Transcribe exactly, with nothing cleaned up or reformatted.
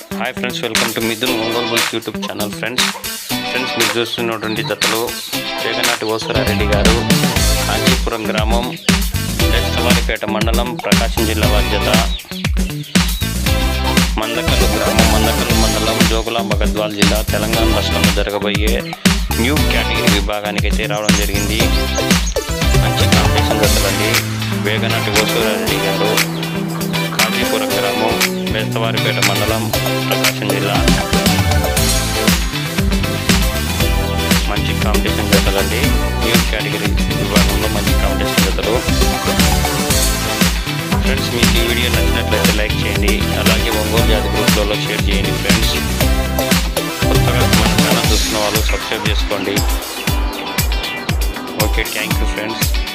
Hi friends, welcome to Mithun Ongole bulls YouTube channel. Friends friends మీరు చూస్తున్నటువంటి జతలు వేగనాటి ఓసురారెడ్డి గారు, కాంచీపురం గ్రామం, బెస్తవారిపేట మండలం, ప్రకాశం జిల్లా వారి జత. మందకల్లు గ్రామం, మందకల్లు మండలం, జోగులాంబ గద్వాల జిల్లా, తెలంగాణ రాష్ట్రంలో జరగబోయే న్యూ కేటగిరీ విభాగానికి అయితే రావడం జరిగింది. మంచి కాంపిటీషన్ జతలండి. వేగనాటి ఓసురారెడ్డి గారు, కాంచీపురం గ్రామం, బెస్తవారిపేట మండలం, ప్రకాశం జిల్లా. మంచి కాంపిటీషన్ జతలండి. న్యూ కేటగిరీ విభాగంలో మంచి కాంపిటీషన్ జతలు. ఫ్రెండ్స్ మీకు ఈ వీడియో నచ్చినట్లయితే లైక్ చేయండి, అలాగే ఒంగోలు జాతి గ్రూప్లలో షేర్ చేయండి. ఫ్రెండ్స్ కొత్తగా మన ఛానల్ చూస్తున్న వాళ్ళు సబ్స్క్రైబ్ చేసుకోండి. Okay, thank you friends.